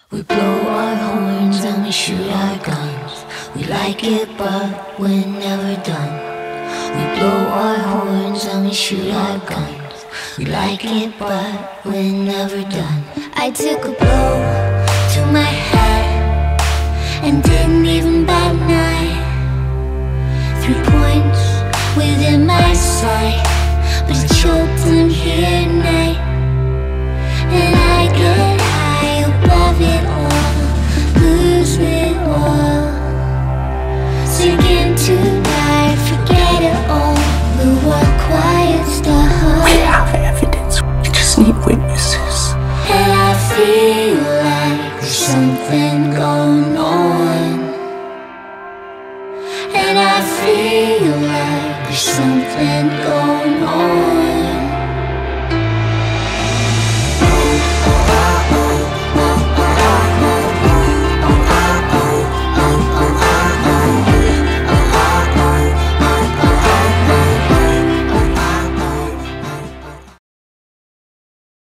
We blow our horns and we shoot our guns. We like it but we're never done. We blow our horns and we shoot our guns. We like it but we're never done. I took a blow to my head and didn't even bat an eye. 3 points within my sight, but it choked in here tonight. And I get high above it all, lose it all, sink into night, forget it all. The world quiets the heart. We have evidence, we just need witnesses. And I feel